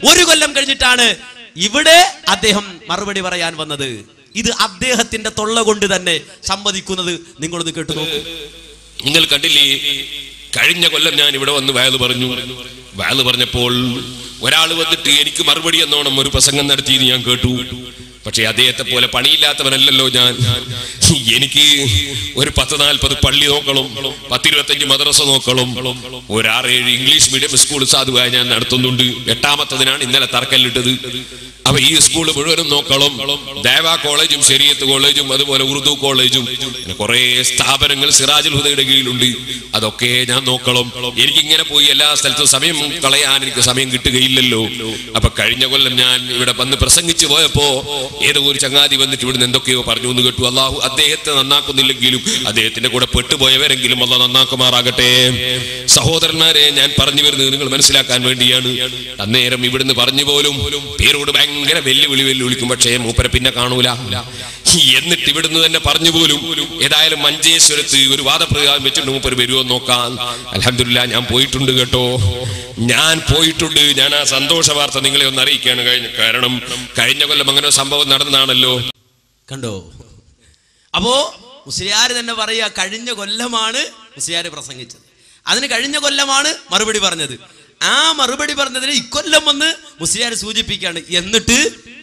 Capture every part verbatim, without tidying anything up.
ഒരു കൊല്ലം കഴിഞ്ഞിട്ടാണ് ഇവിടെ അദ്ദേഹം മറുപടി പറയാൻ വന്നത്. ഇത് അദ്ദേഹത്തിന്റെ തൊള്ള കൊണ്ട് തന്നെ സമ്മതിക്കുന്നത് നിങ്ങളൊന്ന് കേട്ടു നോക്കൂ. നിങ്ങൾ കണ്ടില്ലേ, കഴിഞ്ഞ കൊല്ലം ഞാൻ ഇവിടെ വന്ന് വയല് പറഞ്ഞു. വയല് പറഞ്ഞപ്പോൾ ഒരാൾ വന്നിട്ട് എനിക്ക് മറുപടി എന്നോണം ഒരു പ്രസംഗം നടത്തിയെന്ന് ഞാൻ കേട്ടു. പക്ഷെ അദ്ദേഹത്തെ പോലെ പണിയില്ലാത്തവനല്ലല്ലോ ഞാൻ. എനിക്ക് ഒരു പത്ത് നാൽപ്പത് പള്ളി നോക്കണം, പത്തിരുപത്തഞ്ച് മദ്രസ നോക്കണം, ഒരു ആറേഴ് ഇംഗ്ലീഷ് മീഡിയം സ്കൂൾ സാധുവായി ഞാൻ നടത്തുന്നുണ്ട്. എട്ടാമത്തതിനാണ് ഇന്നലെ തറക്കല്ലിട്ടത്. അപ്പൊ ഈ സ്കൂൾ മുഴുവനും നോക്കണം. ദേവ കോളേജും ശരീഅത്ത് കോളേജും അതുപോലെ ഉറുദു കോളേജും കുറെ സ്ഥാപനങ്ങൾ സിറാജുൽ ഹുദയുടെ കീഴിലുണ്ട്. അതൊക്കെ ഞാൻ നോക്കണം. എനിക്കിങ്ങനെ പോയി എല്ലാ സ്ഥലത്തും സമയം കളയാൻ എനിക്ക് സമയം കിട്ടുകയില്ലല്ലോ. അപ്പൊ കഴിഞ്ഞ കൊല്ലം ഞാൻ ഇവിടെ വന്ന് പ്രസംഗിച്ചു പോയപ്പോ ഏതോ ഒരു ചങ്ങാതി വന്നിട്ട് ഇവിടുന്ന് എന്തൊക്കെയോ പറഞ്ഞു എന്ന് കേട്ടു. അള്ളാഹു അദ്ദേഹത്തെ നന്നാക്കുന്നില്ലെങ്കിലും അദ്ദേഹത്തിന്റെ കൂടെ പെട്ടുപോയവരെങ്കിലും അള്ളാഹ് നന്നാക്കുമാറാകട്ടെ. സഹോദരന്മാരെ, ഞാൻ പറഞ്ഞു വരുന്നത് നിങ്ങൾ മനസ്സിലാക്കാൻ വേണ്ടിയാണ്. അന്നേരം ഇവിടുന്ന് പറഞ്ഞു പോലും പേരോട് ഭയങ്കര വെല്ലുവിളി വെല്ലുവിളിക്കും. പക്ഷേ മൂപ്പരെ പിന്നെ കാണൂല. എന്നിട്ട് ഇവിടുന്ന് തന്നെ പറഞ്ഞു പോലും ഏതായാലും മഞ്ചേശ്വരത്ത് ഒരു വാദപ്രകാരം വെച്ചിട്ട് മൂപ്പര് വരുമോ നോക്കാൻ. അൽഹംദുലില്ലാ ഞാൻ പോയിട്ടുണ്ട് കേട്ടോ, ഞാൻ പോയിട്ടുണ്ട്. ഞാൻ ആ സന്തോഷ വാർത്ത നിങ്ങളെ ഒന്ന് അറിയിക്കാണ് കഴിഞ്ഞ കാരണം കഴിഞ്ഞ കൊല്ലം അങ്ങനെ സംഭവം നടന്നതാണല്ലോ. കണ്ടോ? അപ്പോ മുസ്ലിയാർ തന്നെ പറയാ കഴിഞ്ഞ കൊല്ലമാണ് മുസ്ലിയാർ പ്രസംഗിച്ചത്, അതിന് കഴിഞ്ഞ കൊല്ലമാണ് മറുപടി പറഞ്ഞത്. ആ മറുപടി പറഞ്ഞതിന് ഇക്കൊല്ലം വന്ന് മുസ്ലിയാർ സൂചിപ്പിക്കുകയാണ്. എന്നിട്ട്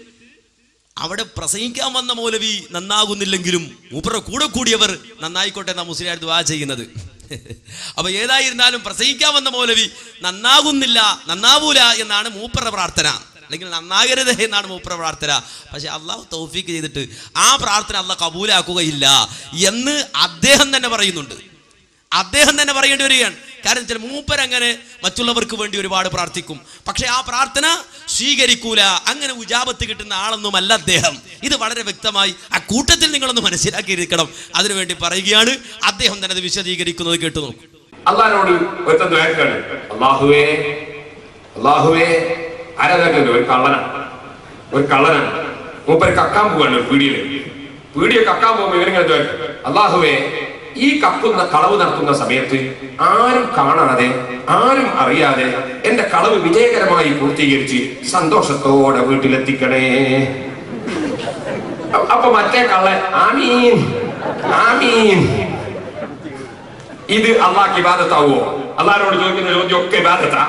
അവിടെ പ്രസംഗിക്കാൻ വന്ന മൗലവി നന്നാകുന്നില്ലെങ്കിലും മൂപ്പരുടെ കൂടെ കൂടിയവർ നന്നായിക്കോട്ടെ എന്നാ മുസ്ലിയാർ ദുആ ചെയ്യുന്നത്. അപ്പൊ ഏതായിരുന്നാലും പ്രസംഗിക്കാൻ വന്ന മൗലവി നന്നാകുന്നില്ല, നന്നാവൂല എന്നാണ് മൂപ്പരുടെ പ്രാർത്ഥന, അല്ലെങ്കിൽ നന്നാകരുത് എന്നാണ് മൂപ്പരുടെ പ്രാർത്ഥന. പക്ഷെ അള്ളാഹു തൗഫീക്ക് ചെയ്തിട്ട് ആ പ്രാർത്ഥന അള്ളാഹ് കബൂലാക്കുകയില്ല എന്ന് അദ്ദേഹം തന്നെ പറയുന്നുണ്ട്. അദ്ദേഹം തന്നെ പറയേണ്ടി വരികയാണ്. കാരണം ചില മൂപ്പരങ്ങനെ മറ്റുള്ളവർക്ക് വേണ്ടി ഒരുപാട് പ്രാർത്ഥിക്കും, പക്ഷെ ആ പ്രാർത്ഥന സ്വീകരിക്കൂല. അങ്ങനെ ഉജാബത്ത് കിട്ടുന്ന ആളൊന്നുമല്ല അദ്ദേഹം. ഇത് വളരെ വ്യക്തമായി ആ കൂട്ടത്തിൽ നിങ്ങളൊന്ന് മനസ്സിലാക്കിയിരിക്കണം. അതിനുവേണ്ടി പറയുകയാണ്. അദ്ദേഹം തന്നെ അത് വിശദീകരിക്കുന്നത് കേട്ടു നോക്കും. അള്ളാഹിനോട് അള്ളാഹുവേ അള്ളാഹുവേ ആരാധകന്റെ ഒരു കള്ളനാണ്, ഒരു കള്ളനാണ്. മൂപ്പര് കക്കാൻ പോവാണ് ഒരു പീടിയില്. പീടിയെ കക്കാൻ പോകുമ്പോ ഇവരിങ്ങനെ അള്ളാഹുവേ ഈ കക്കുന്ന കളവ് നടത്തുന്ന സമയത്ത് ആരും കാണാതെ ആരും അറിയാതെ എന്റെ കളവ് വിജയകരമായി പൂർത്തീകരിച്ച് സന്തോഷത്തോടെ വീട്ടിലെത്തിക്കണേ. അപ്പൊ മറ്റേ കള്ളൻ ആമീൻ ആമീൻ. ഇത് അള്ളാഹ്ക്ക് ഇബാദത്താവോ? അള്ളാഹിനോട് ചോദിക്കുന്ന ചോദ്യം ഒക്കെ ഇബാദത്താ?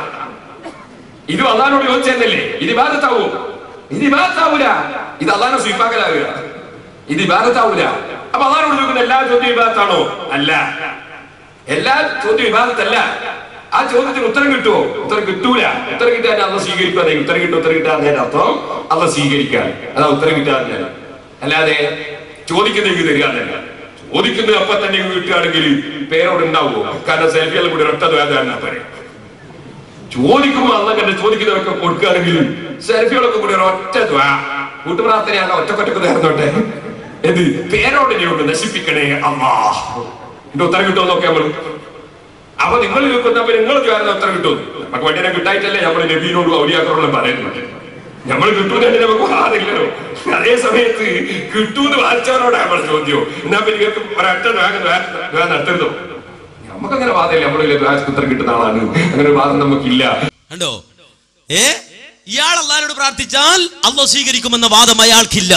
ഇത് അള്ളാഹിനോട് ചോദിച്ചല്ലേ ഇത് ഇബാദത്താവോ? ഇത് ഇബാദത്താവൂല. ഇത് അള്ളാഹിനെ സ്വീപ്പാക്കലാവുക. ഇത് ഇബാദത്താവൂല. അപ്പൊ അള്ളാഹിനോട് ചോദിക്കുന്ന എല്ലാ ചോദ്യം ഇബാദത്താണോ? അല്ല, എല്ലാ ചോദ്യം ഇബാദത്തല്ല. ആ ചോദ്യത്തിന് ഉത്തരം കിട്ടുമോ? ഉത്തരം കിട്ടൂല. ഉത്തരം കിട്ടാൻ അള്ളാഹ് സ്വീകരിക്കുക. ഉത്തരം കിട്ടും ഉത്തരം കിട്ടാൻ അർത്ഥം അള്ളാഹ് സ്വീകരിക്കാൻ, അതാ ഉത്തരം കിട്ടാൻ. അല്ലാതെ ചോദിക്കുന്നതിന് തരികയല്ല. ചോദിക്കുന്നത് അപ്പൊ തന്നെ കിട്ടുകയാണെങ്കിൽ പേരോട് ഉണ്ടാവുമോ? കാരണം സെൽഫിയെല്ലാം കൂടി ഒറ്റ വേദന പറയാം. ചോദിക്കുമ്പോ അള്ളാഹ് ചോദിക്കുന്നവരൊക്കെ കൊടുക്കുകയാണെങ്കിൽ സെൽഫികളൊക്കെ കൂടി ഒറ്റ കൂട്ടുപ്രാർത്ഥനയാണ്. ഒറ്റക്കൊറ്റക്ക് നേർന്നോട്ടെ. എന്ത് പേരോട് കൊണ്ട് നശിപ്പിക്കണേ അല്ലാഹ്. എന്റെ ഉത്തരം കിട്ടുമോ നോക്കിയാൽ നമ്മള്. അപ്പൊ നിങ്ങൾ ചോദിക്കുന്നപ്പോ നിങ്ങൾ ചോദിക്കുന്ന ഉത്തരം കിട്ടും. നമുക്ക് വണ്ടിനെ കിട്ടായിട്ടല്ലേ നമ്മൾ നബീനോടും ഔലിയാക്കളോടും പറയുന്നത്. നമ്മൾ കിട്ടുന്നതിന് നമുക്ക് വാദില്ലല്ലോ. അതേ സമയത്ത് കിട്ടൂന്ന് വാദിച്ചവരോടാണ് നമ്മൾ ചോദ്യം. എന്നാ പിന്നെ ഒരൊറ്റ നടത്തരുതോ? നമുക്കങ്ങനെ വാദമില്ല. നമ്മൾ ഉത്തരം കിട്ടുന്ന ആളാണ്. അങ്ങനെ ഒരു വാദം നമുക്കില്ല. കണ്ടോ? ഏ ഇയാൾ അള്ളാഹിനോട് പ്രാർത്ഥിച്ചാൽ അള്ളാഹ് സ്വീകരിക്കുമെന്ന വാദം അയാൾക്കില്ല.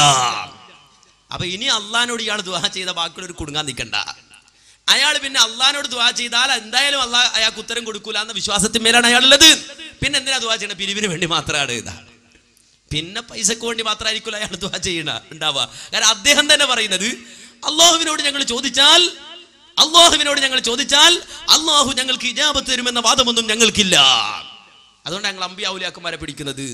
അപ്പൊ ഇനി അള്ളാഹിനോട് ഇയാൾ ദുആ ചെയ്ത ബാക്കിയുള്ള ഒരു കുടുങ്ങാൻ നിൽക്കണ്ട. അയാൾ പിന്നെ അള്ളാഹിനോട് ദുആ ചെയ്താൽ എന്തായാലും അള്ളാഹ് അയാൾക്ക് ഉത്തരം കൊടുക്കൂല എന്ന വിശ്വാസത്തിന്മേലാണ് അയാളുള്ളത്. പിന്നെ എന്തിനാ ദുആ ചെയ്യണ? പിരിവിന് വേണ്ടി മാത്രമാണ്. ഇതാണ് പിന്നെ പൈസക്ക് വേണ്ടി മാത്രമായിരിക്കും അയാൾ ദുആ ചെയ്യണ ഉണ്ടാവുക. കാരണം അദ്ദേഹം തന്നെ പറയുന്നത് അള്ളാഹുവിനോട് ഞങ്ങൾ ചോദിച്ചാൽ അള്ളാഹുവിനോട് ഞങ്ങൾ ചോദിച്ചാൽ അള്ളാഹു ഞങ്ങൾക്ക് ഇജാബത്ത് തരുമെന്ന വാദമൊന്നും ഞങ്ങൾക്കില്ല. അതുകൊണ്ട് ഞങ്ങൾ അമ്പിയാ ഔലിയാക്കന്മാരെ പിടിക്കുന്നത്.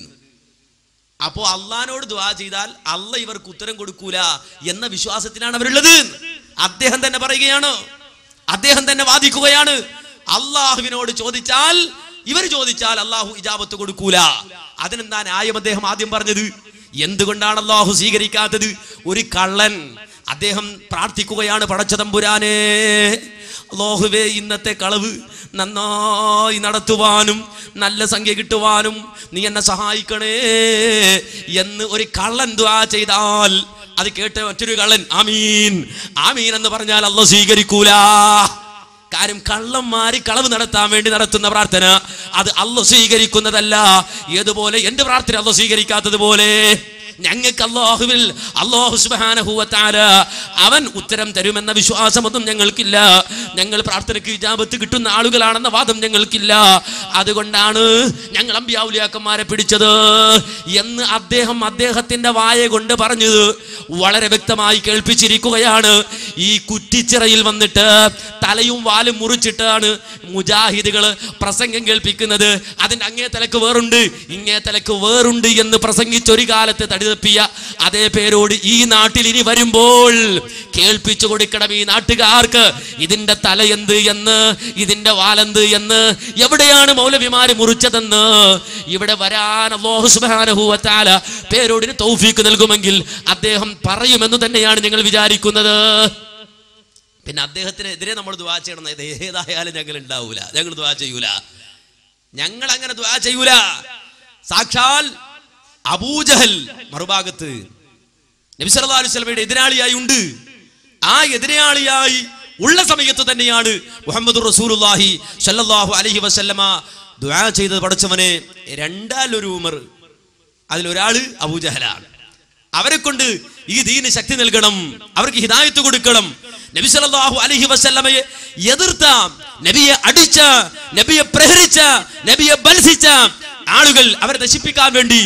അപ്പോ അള്ളാഹിനോട് ദുആ ചെയ്താൽ അള്ളാഹ് ഇവർക്ക് ഉത്തരം കൊടുക്കൂല എന്ന വിശ്വാസത്തിലാണ് അവരുള്ളത്. അദ്ദേഹം തന്നെ പറയുകയാണ്, അദ്ദേഹം തന്നെ വാദിക്കുകയാണ്. അള്ളാഹുവിനോട് ചോദിച്ചാൽ ഇവർ ചോദിച്ചാൽ അള്ളാഹു ഇജാബത്ത് കൊടുക്കൂല. അതിനെന്താ ന്യായം? അദ്ദേഹം ആദ്യം പറഞ്ഞത് എന്തുകൊണ്ടാണ് അള്ളാഹു സ്വീകരിക്കാത്തത്? ഒരു കള്ളൻ അദ്ദേഹം പ്രാർത്ഥിക്കുകയാണ്, പടച്ചതമ്പുരാനെ അല്ലാഹുവേ ഇന്നത്തെ കളവ് നന്നായി നടത്തുവാനും നല്ല സംഖ്യ കിട്ടുവാനും നീ എന്നെ സഹായിക്കണേ എന്ന് ഒരു കള്ളൻ ദുആ ചെയ്താൽ അത് കേട്ട മറ്റൊരു കള്ളൻ ആമീൻ ആമീൻ എന്ന് പറഞ്ഞാൽ അല്ലാഹു സ്വീകരിക്കൂല. കാര്യം കള്ളന്മാര് കളവ് നടത്താൻ വേണ്ടി നടത്തുന്ന പ്രാർത്ഥന അത് അല്ലാഹു സ്വീകരിക്കുന്നതല്ല. ഏതുപോലെ എന്റെ പ്രാർത്ഥന അല്ലാഹു സ്വീകരിക്കാത്തതുപോലെ ഞങ്ങൾക്ക് അല്ലാഹുവിൽ അല്ലാഹു സുബ്ഹാനഹു വ തആല അവൻ ഉത്തരം തരുമെന്ന വിശ്വാസമൊന്നും ഞങ്ങൾക്കില്ല. ഞങ്ങൾ പ്രാർത്ഥനയ്ക്ക് ഇജാബത്ത് കിട്ടുന്ന ആളുകളാണെന്ന വാദം ഞങ്ങൾക്കില്ല. അതുകൊണ്ടാണ് ഞങ്ങൾ അമ്പിയാ ഔലിയാക്കന്മാരെ പിടിച്ചത് എന്ന് അദ്ദേഹം അദ്ദേഹത്തിന്റെ വായ കൊണ്ട് പറഞ്ഞത് വളരെ വ്യക്തമായി കേൾപ്പിച്ചിരിക്കുകയാണ്. ഈ കുറ്റിച്ചിറയിൽ വന്നിട്ട് തലയും വാലും മുറിച്ചിട്ടാണ് മുജാഹിദുകൾ പ്രസംഗം കേൾപ്പിക്കുന്നത്. അതിന്റെ അങ്ങേ തലക്ക് വേറുണ്ട് ഇങ്ങേ തലക്ക് വേറുണ്ട് എന്ന് പ്രസംഗിച്ചൊരു കാലത്ത് തടി തപ്പിയ അതേ പേരോട് ഈ നാട്ടിൽ ഇനി വരുമ്പോൾ കേൾപ്പിച്ചു കൊടുക്കണം ഈ നാട്ടുകാർക്ക് ഇതിന്റെ തല എന്ത് എന്ന് ഇതിന്റെ വാലെന്ത് എന്ന്, എവിടെയാണ് മൗലവിമാര് മുറിച്ചതെന്ന്. ഇവിടെ വരാൻ അല്ലാഹു സുബ്ഹാനഹു വ തആല പേരോടിന് തൗഫീക്ക് നൽകുമെങ്കിൽ അദ്ദേഹം പറയുമെന്ന് തന്നെയാണ് ഞങ്ങൾ വിചാരിക്കുന്നത്. പിന്നെ അദ്ദേഹത്തിനെതിരെ നമ്മൾ ദുആ ചെയ്യണം. ഏതായാലും ഞങ്ങൾ ഉണ്ടാവൂല, ഞങ്ങൾ ദുആ ചെയ്യൂല, ഞങ്ങൾ അങ്ങനെ ദുആ ചെയ്യൂല. സാക്ഷാൽ അബൂജഹൽ മറുഭാഗത്ത് നബി സല്ലല്ലാഹു അലൈഹി വസല്ലമയുടെ എതിരാളിയായി ഉണ്ട്. ആ എതിരാളിയായി ഉള്ള സമയത്ത് തന്നെയാണ് മുഹമ്മദ് റസൂലുള്ളാഹി സ്വല്ലല്ലാഹു അലൈഹി വസല്ലമ ദുആ ചെയ്തത്. പഠിച്ചവനെ രണ്ടാലൊരു ഉമർ, അതിലൊരാള് അബൂജഹലാണ്. അവരെ കൊണ്ട് ഈ ദീന് ശക്തി നൽകണം, അവർക്ക് ഹിദായത്ത് കൊടുക്കണം. നബി സല്ലല്ലാഹു അലൈഹി വസല്ലമയെ എതിർത്ത, നബിയെ അടിച്ച, നബിയെ പ്രഹരിച്ച, നബിയെ ബൽസിച്ച ആളുകൾ അവരെ നശിപ്പിക്കാൻ വേണ്ടി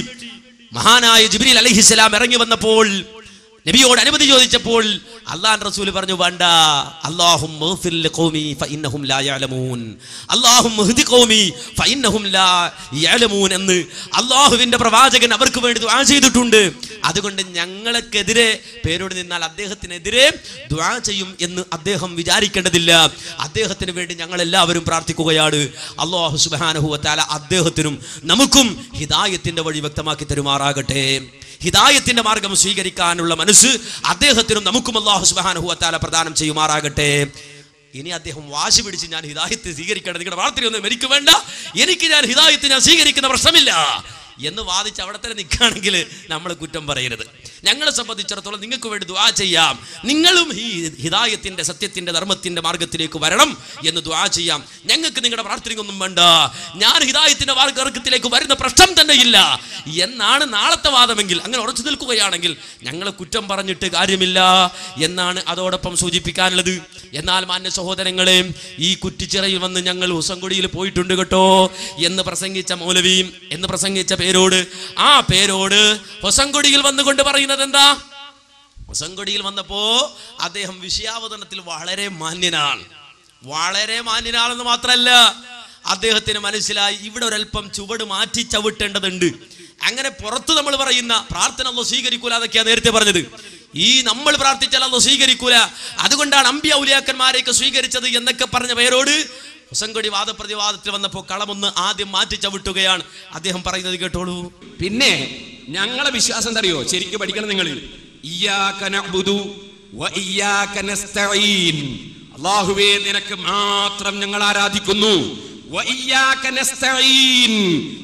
മഹാനായ ജിബ്രീൽ അലൈഹിസ്സലാം ഇറങ്ങി വന്നപ്പോൾ നബിയോട് അനുമതി ചോദിച്ചപ്പോൾ അല്ലാഹുവിന്റെ റസൂൽ പറഞ്ഞു, വേണ്ട, അല്ലാഹുമ്മ ഗ്ഫിർ ലിഖൗമി ഫഇന്നഹും ലാ യഅലമൂൻ, അല്ലാഹുമ്മ ഹ്ദി ഖൗമി ഫഇന്നഹും ലാ യഅലമൂൻ എന്ന് അല്ലാഹുവിന്റെ പ്രവാചകൻ അവർക്ക് വേണ്ടി ദുആ ചെയ്തിട്ടുണ്ട്. അതുകൊണ്ട് ഞങ്ങൾക്കെതിരെ പേരോട് നിന്നാൽ അദ്ദേഹത്തിനെതിരെ ദുആ ചെയ്യും എന്ന് അദ്ദേഹം വിചാരിക്കേണ്ടതില്ല. അദ്ദേഹത്തിന് വേണ്ടി ഞങ്ങൾ എല്ലാവരും പ്രാർത്ഥിക്കുകയാണ്. അല്ലാഹു സുബ്ഹാനഹു വ തആല അദ്ദേഹത്തിനും നമുക്കും ഹിദായത്തിന്റെ വഴി വ്യക്തമാക്കി തരുമാറാകട്ടെ. ഹിദായത്തിന്റെ മാർഗം സ്വീകരിക്കാനുള്ള മനസ്സ് അദ്ദേഹത്തിനും നമുക്കും അല്ലാഹു സുബ്ഹാനഹു വ തആല പ്രദാനം ചെയ്യുമാറാകട്ടെ. ഇനി അദ്ദേഹം വാശി പിടിച്ച് ഞാൻ ഹിദായത്ത് സ്വീകരിക്കണം, നിങ്ങളുടെ പ്രാർത്ഥനയൊന്നും എനിക്ക് വേണ്ട, എനിക്ക് ഞാൻ ഹിദായത്ത് ഞാൻ സ്വീകരിക്കുന്ന പ്രശ്നമില്ല എന്ന് വാദിച്ച് അവിടെ തന്നെ നിൽക്കുകയാണെങ്കിൽ നമ്മൾ കുറ്റം പറയരുത്. ഞങ്ങളെ സംബന്ധിച്ചിടത്തോളം നിങ്ങൾക്ക് വേണ്ടി ദുആ ചെയ്യാം, നിങ്ങളും ഈ ഹിദായത്തിന്റെ സത്യത്തിന്റെ ധർമ്മത്തിന്റെ മാർഗത്തിലേക്ക് വരണം എന്ന് ദുആ ചെയ്യാം. ഞങ്ങൾക്ക് നിങ്ങളുടെ പ്രാർത്ഥനയൊന്നും വേണ്ട, ഞാൻ ഹിദായത്തിന്റെ മാർഗത്തിലേക്ക് വരുന്ന പ്രശ്നം തന്നെ ഇല്ല എന്നാണ് നാളത്തെ വാദമെങ്കിൽ, അങ്ങനെ ഉറച്ചു നിൽക്കുകയാണെങ്കിൽ ഞങ്ങളെ കുറ്റം പറഞ്ഞിട്ട് കാര്യമില്ല എന്നാണ് അതോടൊപ്പം സൂചിപ്പിക്കാനുള്ളത്. എന്നാൽ മാന്യ സഹോദരങ്ങളെ, ഈ കുറ്റിച്ചിറയിൽ വന്ന് ഞങ്ങൾ ഹുസൻകുടിയിൽ പോയിട്ടുണ്ട് കേട്ടോ എന്ന് പ്രസംഗിച്ച മൗലവി എന്ന് പ്രസംഗിച്ച പേരോട്, ആ പേരോട് ഹുസൻകുടിയിൽ വന്നുകൊണ്ട് പറയുന്നത് എന്താ? ഹുസൻകുടിയിൽ വന്നപ്പോ അദ്ദേഹം വിഷയാവതരണത്തിൽ വളരെ മാന്യനാണ്, വളരെ മാന്യനാണെന്ന് മാത്രമല്ല അദ്ദേഹത്തിന് മനസ്സിലായി ഇവിടെ ഒരല്പം ചുവട് മാറ്റി ചവിട്ടേണ്ടതുണ്ട്. അങ്ങനെ പുറത്ത് നമ്മൾ പറയുന്ന പ്രാർത്ഥന അല്ലാഹു സ്വീകരിക്കൂല എന്നൊക്കെയാ നേരത്തെ പറഞ്ഞത്. ഈ നമ്മൾ പ്രാർത്ഥിച്ചാൽ അല്ലാഹു സ്വീകരിക്കൂല, അതുകൊണ്ടാണ് അമ്പിയ ഔലിയാക്കന്മാരെയൊക്കെ സ്വീകരിച്ചത് എന്നൊക്കെ പറഞ്ഞ പേരോട് ഹുസൻകുടി വാദപ്രതിവാദത്തിൽ വന്നപ്പോൾ കളമൊന്ന് ആദ്യം മാറ്റി ചവിട്ടുകയാണ്. അദ്ദേഹം പറയുന്നത് കേട്ടോളൂ. പിന്നെ ഞങ്ങളെ വിശ്വാസം എന്തറിയോ? ശരിക്കും പഠിക്കണം നിങ്ങൾ. ഇയ്യാക നഅ്ബുദു വ ഇയ്യാക നസ്തഈൻ, അല്ലാഹുവേ നിനക്ക് മാത്രം ഞങ്ങൾ ആരാധിക്കുന്നു. വ ഇയ്യാക നസ്തഈൻ,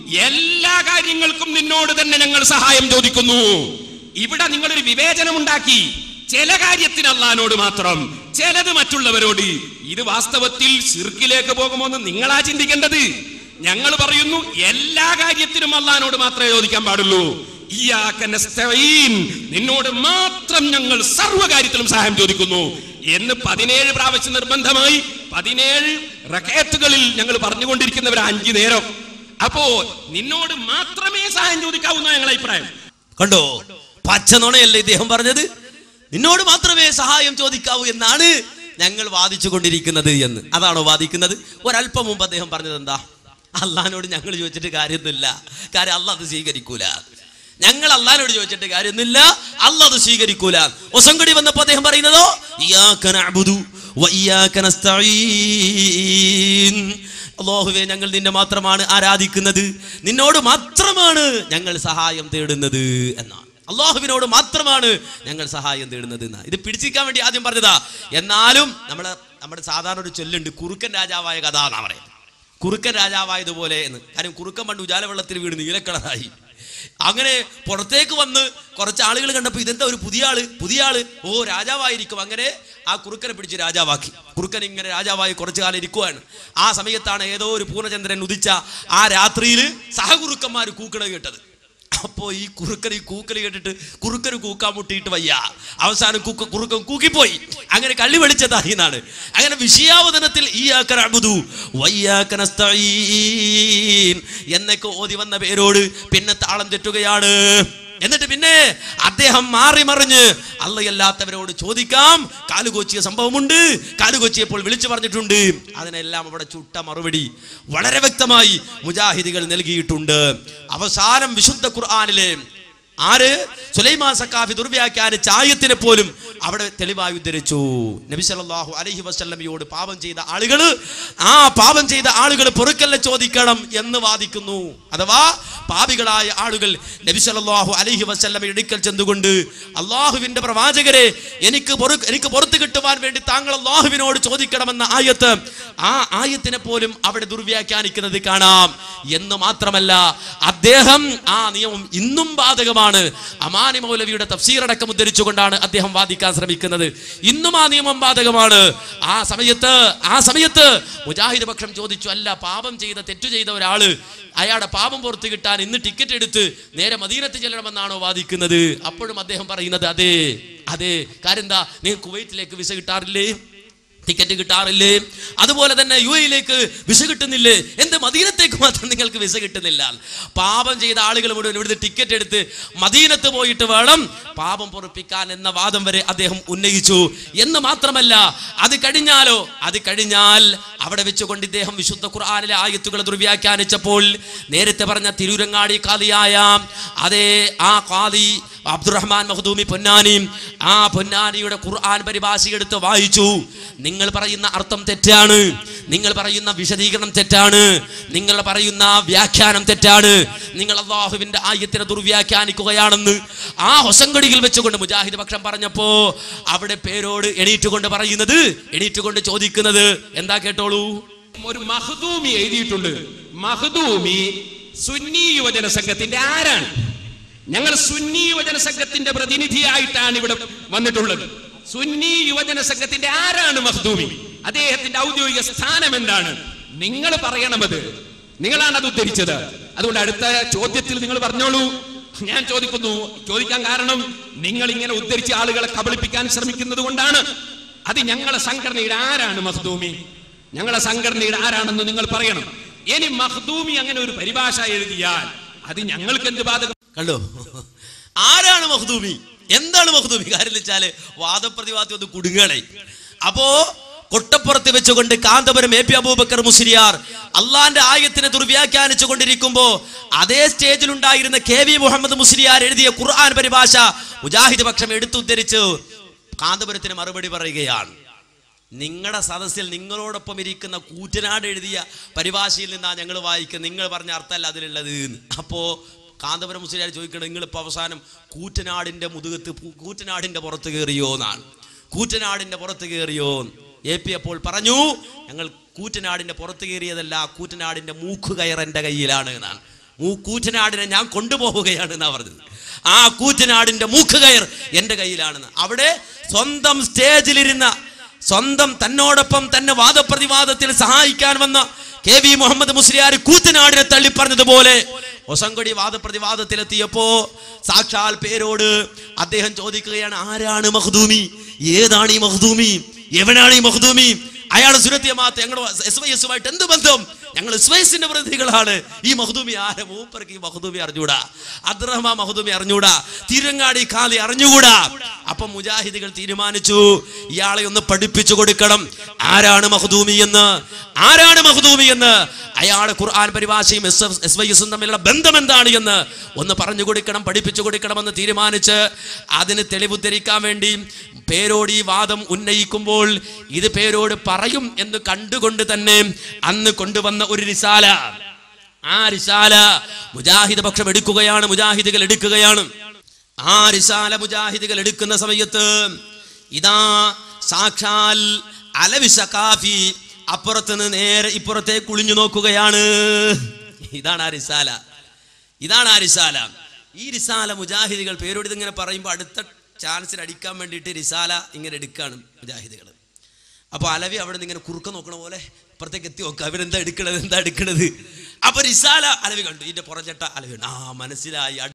എല്ലാ കാര്യങ്ങൾക്കും നിന്നോട് തന്നെ ഞങ്ങൾ സഹായം ചോദിക്കുന്നു. ഇവിടെ നിങ്ങളൊരു വിവേചനം ഉണ്ടാക്കി, ചില കാര്യത്തിന് അല്ലാഹുവിനോട് മാത്രം, ചിലത് മറ്റുള്ളവരോട്. ഇത് വാസ്തവത്തിൽ ശിർക്കിലേക്ക് പോകുമെന്ന് നിങ്ങളാ ചിന്തിക്കേണ്ടത്. ഞങ്ങൾ പറയുന്നു എല്ലാ കാര്യത്തിനും അല്ലാഹുവിനോട് മാത്രമേ ചോദിക്കാൻ പാടുള്ളൂ. ഇയ്യാക നസ്തഈൻ, നിന്നോട് മാത്രം ഞങ്ങൾ സർവ്വ കാര്യത്തിലും സഹായം ചോദിക്കുന്നു എന്ന് പതിനേഴ് പ്രാവശ്യം നിർബന്ധമായി പതിനേഴ് റകഅത്തുകളിൽ ഞങ്ങൾ പറഞ്ഞുകൊണ്ടിരിക്കുന്നവർ അഞ്ചു നേരം. അപ്പോ നിന്നോട് മാത്രമേ സഹായം ചോദിക്കാവൂ എന്നാണ് ഞങ്ങളുടെ അഭിപ്രായം. കണ്ടോ, പച്ചനുണയല്ലേ ഇദ്ദേഹം പറഞ്ഞത്? നിന്നോട് മാത്രമേ സഹായം ചോദിക്കാവൂ എന്നാണ് ഞങ്ങൾ വാദിച്ചു കൊണ്ടിരിക്കുന്നത് എന്ന്. അതാണോ വാദിക്കുന്നത്? ഒരല്പം മുമ്പ് അദ്ദേഹം പറഞ്ഞത് എന്താ? അള്ളാഹിനോട് ഞങ്ങൾ ചോദിച്ചിട്ട് കാര്യമൊന്നുമില്ല, കാര്യം അള്ളാഹ് അത് സ്വീകരിക്കൂല. ഞങ്ങൾ അള്ളാഹിനോട് ചോദിച്ചിട്ട് കാര്യമൊന്നുമില്ല, അള്ളാഹ് അത് സ്വീകരിക്കൂല. ഹുസൻകുടി വന്നപ്പോ അദ്ദേഹം പറയുന്നതോ ഇയ്യാക നഅ്ബുദു വ ഇയ്യാക നസ്തഈൻ, അല്ലാഹുവേ ഞങ്ങൾ നിന്നെ മാത്രമാണ് ആരാധിക്കുന്നത്, നിന്നോട് മാത്രമാണ് ഞങ്ങൾ സഹായം തേടുന്നത് എന്നാണ്. അള്ളാഹുവിനോട് മാത്രമാണ് ഞങ്ങൾ സഹായം തേടുന്നത് എന്നാ. ഇത് പിടിച്ചിരിക്കാൻ വേണ്ടി ആദ്യം പറഞ്ഞതാ. എന്നാലും നമ്മള് നമ്മുടെ സാധാരണ ഒരു ചൊല്ലുണ്ട്, കുറുക്കൻ രാജാവായ കഥ എന്നാ പറയുന്നത്. കുറുക്കൻ രാജാവായതുപോലെ എന്ന്. കാര്യം കുറുക്കൻ പണ്ട് ഉജാല വെള്ളത്തിൽ വീട് നീലക്കളറായി. അങ്ങനെ പുറത്തേക്ക് വന്ന് കുറച്ച് ആളുകൾ കണ്ടപ്പോൾ ഇതെന്താ ഒരു പുതിയ ആള് പുതിയ ആള് ഓ രാജാവായിരിക്കും. അങ്ങനെ ആ കുറുക്കനെ പിടിച്ച് രാജാവാക്കി. കുറുക്കൻ ഇങ്ങനെ രാജാവായി കുറച്ചു കാലം ഇരിക്കുവാണ്. ആ സമയത്താണ് ഏതോ ഒരു പൂർണ്ണചന്ദ്രൻ ഉദിച്ച ആ രാത്രിയിൽ സഹകുറുക്കന്മാർ കൂക്കണ കേട്ടത്. അപ്പോ ഈ കുറുക്കൻ ഈ കൂക്കല് കേട്ടിട്ട് കുറുക്കന് കൂക്കാൻ മുട്ടിയിട്ട് വയ്യ. അവസാനം കുക്ക കുറുക്കൻ കൂക്കിപ്പോയി. അങ്ങനെ കള്ളി വെളിച്ചതായി എന്നാണ്. അങ്ങനെ വിഷയാവതനത്തിൽ ഇയ്യാക നഅ്ബുദു വഇയ്യാക നസ്തഈൻ എന്നൊക്കെ ഓതി വന്ന പേരോട് പിന്നെ താളം തെറ്റുകയാണ്. എന്നിട്ട് പിന്നെ അദ്ദേഹം മാറി മറിഞ്ഞ് അള്ളയല്ലാത്തവരോട് ചോദിക്കാം കാലുകൊച്ചിയ സംഭവമുണ്ട്, കാലുകൊച്ചിയപ്പോൾ വിളിച്ചു പറഞ്ഞിട്ടുണ്ട്. അതിനെല്ലാം അവിടെ ചുട്ട മറുപടി വളരെ വ്യക്തമായി മുജാഹിദികൾ നൽകിയിട്ടുണ്ട്. അവസാനം വിശുദ്ധ ഖുർആനിലെ ആര് സുലൈമാൻ സഖാഫി ദുർവ്യാഖ്യാനിച്ച ആയത്തിനെ പോലും അവിടെ തെളിവായി ഉദ്ധരിച്ചു. നബി സല്ലല്ലാഹു അലൈഹി വസല്ലമയോട് പാപം ചെയ്ത ആളുകൾ ആ പാപം ചെയ്ത ആളുകൾ പൊറുക്കല്ല ചോദിക്കണം എന്ന് വാദിക്കുന്നു. അഥവാ പാപികളായ ആളുകൾ നബി സല്ലല്ലാഹു അലൈഹി വസല്ലമയുടെ അടുക്കൽ ചെന്നുകൊണ്ട് അള്ളാഹുവിന്റെ പ്രവാചകരെ എനിക്ക് എനിക്ക് പുറത്തു കിട്ടുവാൻ വേണ്ടി താങ്കൾ അള്ളാഹുവിനോട് ചോദിക്കണമെന്ന ആയത്ത് ആ ആയത്തിനെ പോലും അവിടെ ദുർവ്യാഖ്യാനിക്കുന്നത് കാണാം. എന്ന് മാത്രമല്ല അദ്ദേഹം ആ നിയമം ഇന്നും ബാധകമാണ്. അമാനി മൗലവിയുടെ തഫ്സീർ അടക്കം ഉദ്ധരിച്ചുകൊണ്ടാണ് അദ്ദേഹം വാദിക്കാൻ ശ്രമിക്കുന്നത്. ഇന്നും ആ നിയമം ബാധകമാണ്. ആ സമയത്ത് ആ സമയത്ത് മുജാഹിദ് പക്ഷം ചോദിച്ചു, അല്ല പാപം ചെയ്ത തെറ്റു ചെയ്ത ഒരാള് അയാളുടെ പാപം പുറത്തു കിട്ടാൻ ഇന്ന് ടിക്കറ്റ് എടുത്ത് നേരെ മദീനത്ത് ചെല്ലണമെന്നാണോ വാദിക്കുന്നത്? അപ്പോഴും അദ്ദേഹം പറയുന്നത് അതെ അതെ. കാര്യം എന്താ, നിങ്ങൾ കുവൈറ്റിലേക്ക് വിസ കിട്ടാറില്ലേ, ടിക്കറ്റ് കിട്ടാറില്ലേ? അതുപോലെ തന്നെ യു എയിലേക്ക് വിസ കിട്ടുന്നില്ലേ? എന്ത് മദീനത്തേക്ക് മാത്രം നിങ്ങൾക്ക് വിസ കിട്ടുന്നില്ല? പാപം ചെയ്ത ആളുകൾ മുഴുവൻ ഇവിടുന്ന് ടിക്കറ്റ് എടുത്ത് മദീനത്ത് പോയിട്ട് വേണം പാപം പൊറുപ്പിക്കാൻ എന്ന വാദം വരെ അദ്ദേഹം ഉന്നയിച്ചു. എന്ന് മാത്രമല്ല അത് കഴിഞ്ഞാലോ അത് കഴിഞ്ഞാൽ അവിടെ വെച്ചുകൊണ്ട് ഇദ്ദേഹം വിശുദ്ധ ഖുർആനിലെ ആയത്തുകൾ ദുർവ്യാഖ്യാനിച്ചപ്പോൾ നേരത്തെ പറഞ്ഞ തിരൂരങ്ങാടി ഖാദിയായ അതേ ആ ഖാദി അബ്ദുറഹ്മാൻ മഖ്ദൂമി പൊന്നാനി ആ പൊന്നാനിയുടെ ഖുർആൻ പരിഭാഷ എടുത്ത് വായിച്ചു. നിങ്ങൾ പറയുന്ന അർത്ഥം തെറ്റാണ്, നിങ്ങൾ പറയുന്ന വിശദീകരണം തെറ്റാണ്, നിങ്ങൾ പറയുന്ന വ്യാഖ്യാനം തെറ്റാണ്, നിങ്ങൾ അല്ലാഹുവിന്റെ ആയത്തിനെ ദുർവ്യാഖ്യാനിക്കുകയാണെന്ന് ആ ഹൊസങ്കടിയിൽ വെച്ചുകൊണ്ട് മുജാഹിദ് പക്ഷം പറഞ്ഞപ്പോ അവിടെ പേരോട് എണീറ്റുകൊണ്ട് പറയുന്നത് എണീറ്റുകൊണ്ട് ചോദിക്കുന്നത് എന്താ കേട്ടോളൂ. ഒരു മഖ്ദൂമി എഴുതിയിട്ടുണ്ട്. മഖ്ദൂമി സുന്നി യുവജന സംഘത്തിന്റെ ആരാണ്? ഞങ്ങൾ സുന്നി യുവജന സംഘത്തിന്റെ പ്രതിനിധിയായിട്ടാണ് ഇവിടെ വന്നിട്ടുള്ളത്. സുന്നി യുവജന സംഘത്തിന്റെ ആരാണ് മഖ്ദൂമി? അദ്ദേഹത്തിന്റെ ഔദ്യോഗിക സ്ഥാനം എന്താണ്? നിങ്ങൾ പറയണമത്. നിങ്ങളാണ് അത് ഉദ്ധരിച്ചത്. അതുകൊണ്ട് അടുത്ത ചോദ്യത്തിൽ നിങ്ങൾ പറഞ്ഞോളൂ. ഞാൻ ചോദിക്കുന്നു, ചോദിക്കാൻ കാരണം നിങ്ങൾ ഇങ്ങനെ ഉദ്ധരിച്ച ആളുകളെ കബളിപ്പിക്കാൻ ശ്രമിക്കുന്നത് കൊണ്ടാണ്. അത് ഞങ്ങളെ സംഘടനയുടെ ആരാണ് മഖ്ദൂമി? ഞങ്ങളെ സംഘടനയുടെ ആരാണെന്ന് നിങ്ങൾ പറയണം. ഇനി മഖ്ദൂമി അങ്ങനെ ഒരു പരിഭാഷ എഴുതിയാൽ അത് ഞങ്ങൾക്ക് എന്ത് ബാധകം? കണ്ടോ, ആരാണ് മഖ്ദൂമി, എന്താണ് മഖ്ദൂമി? കാര്യം വെച്ചാല് വാദപ്രതിവാദം ഒന്ന് കുടുങ്ങണേ. അപ്പോ കൊട്ടപ്പുറത്ത് വെച്ചുകൊണ്ട് കാന്തപുരം എ പി അബൂബക്കർ മുസ്ലിയാർ അള്ളാന്റെ ആയത്തിനെ ദുർവ്യാഖ്യാനിച്ചു കൊണ്ടിരിക്കുമ്പോ അതേ സ്റ്റേജിലുണ്ടായിരുന്ന കെ വി മുഹമ്മദ് മുസ്ലിയാർ എഴുതിയ ഖുർആൻ പരിഭാഷ മുജാഹിദ് പക്ഷം എടുത്തുദ്ധരിച്ച് കാന്തപുരത്തിന് മറുപടി പറയുകയാണ്. നിങ്ങളുടെ സദസ്സിൽ നിങ്ങളോടൊപ്പം ഇരിക്കുന്ന കൂറ്റനാട് എഴുതിയ പരിഭാഷയിൽ നിന്നാണ് ഞങ്ങൾ വായിക്കുന്നത്, നിങ്ങൾ പറഞ്ഞ അർത്ഥമല്ല അതിലുള്ളത്. അപ്പോ കാന്തപുരം മുസ്ലിയാർ ചോദിക്കണം, നിങ്ങളിപ്പോൾ അവസാനം കൂറ്റനാടിന്റെ മുതുകത്ത് കൂറ്റനാടിന്റെ പുറത്ത് കയറിയോ എന്നാണ്. കൂറ്റനാടിന്റെ പുറത്ത് കയറിയോ? എ പി അപ്പോൾ പറഞ്ഞു, ഞങ്ങൾ കൂറ്റനാടിന്റെ പുറത്ത് കയറിയതല്ല, കൂറ്റനാടിന്റെ മൂക്ക് കയർ എൻ്റെ കയ്യിലാണ് എന്നാണ്. മൂ കൂറ്റനാടിനെ ഞാൻ കൊണ്ടുപോവുകയാണ് എന്നാ പറഞ്ഞത്. ആ കൂറ്റനാടിന്റെ മൂക്ക് കയർ എൻ്റെ കയ്യിലാണെന്ന്. അവിടെ സ്വന്തം സ്റ്റേജിലിരുന്ന സ്വന്തം തന്നോടൊപ്പം തന്നെ വാദപ്രതിവാദത്തിൽ സഹായിക്കാൻ വന്ന കെ വി മുഹമ്മദ് മുസ്ലിയാർ കൂറ്റനാടിനെ തള്ളിപ്പറഞ്ഞതുപോലെ ഒസങ്കടി വാദപ്രതിവാദത്തിലെത്തിയപ്പോ സാക്ഷാൽ പേരോട് അദ്ദേഹം ചോദിക്കുകയാണ്, ആരാണ് മഖ്ദൂമി? ഏതാണ് ഈ മഖ്ദൂമി? എവനാണ് ഈ മഖ്ദൂമി? അയാൾ സുരത്യമാത്ത് ഞങ്ങൾ എസ് വൈ എസുമായിട്ട് എന്ത് ബന്ധം? ഞങ്ങൾ എസ് വൈ എസിന്റെ പ്രതിനിധികളാണ്. ഈ മഖ്ദൂമി ആരെ? മൂപ്പർക്ക് ഈ മഖ്ദൂമി അറിഞ്ഞൂടാ, അബ്ദുറഹ്മാൻ മഖ്ദൂമി അറിഞ്ഞൂടാ, തിരുവങ്ങാടി ഖാദി അറിഞ്ഞുകൂടാ. അപ്പൊ മുജാഹിദികൾ തീരുമാനിച്ചു, ഇയാളെ ഒന്ന് പഠിപ്പിച്ചു കൊടുക്കണം. ആരാണ് മഖ്ദൂമി എന്ന്, ആരാണ് മഖ്ദൂമി എന്ന്, അയാളെ ഖുർആൻ പരിഭാഷയും എസ് വൈ എസും തമ്മിലുള്ള ബന്ധം എന്താണ് എന്ന് ഒന്ന് പറഞ്ഞു കൊടുക്കണം, പഠിപ്പിച്ചു കൊടുക്കണമെന്ന് തീരുമാനിച്ച് അതിന് തെളിവുദ്ധരിക്കാൻ വേണ്ടി പേരോട് ഈ വാദം ഉന്നയിക്കുമ്പോൾ ഇത് പേരോട് പറയും എന്ന് കണ്ടുകൊണ്ട് തന്നെ അന്ന് കൊണ്ടുവന്ന ഒരു റിസാല, ആ റിസാല മുജാഹിദ് പക്ഷം എടുക്കുകയാണ്, മുജാഹിദുകൾ എടുക്കുകയാണ്. ആ റിസാല മുജാഹിദുകൾ എടുക്കുന്ന സമയത്ത് ഇതാ സാക്ഷാൽ അലവി സഖാഫി അപ്പുറത്ത് നിന്ന് നേരെ ഇപ്പുറത്തേക്ക് കുളിഞ്ഞു നോക്കുകയാണ്. ഇതാണ് ആ റിസാല, ഇതാണ് ആ റിസാല. ഈ റിസാല മുജാഹിദികൾ പേരോട് ഇതിങ്ങനെ പറയുമ്പോൾ അടുത്ത ചാൻസിൽ അടിക്കാൻ വേണ്ടിയിട്ട് റിസാല ഇങ്ങനെ എടുക്കുകയാണ് മുജാഹിദികൾ. അപ്പോൾ അലവി അവിടെ നിന്ന് ഇങ്ങനെ കുറുക്ക നോക്കണ പോലെ അപ്പുറത്തേക്ക് എത്തി നോക്കുക, അവരെന്താ എടുക്കണത് എന്താ എടുക്കണത്. അപ്പോൾ റിസാല അലവി കണ്ടു, ഇതിൻ്റെ പുറചട്ട അലവി ആ മനസ്സിലായി.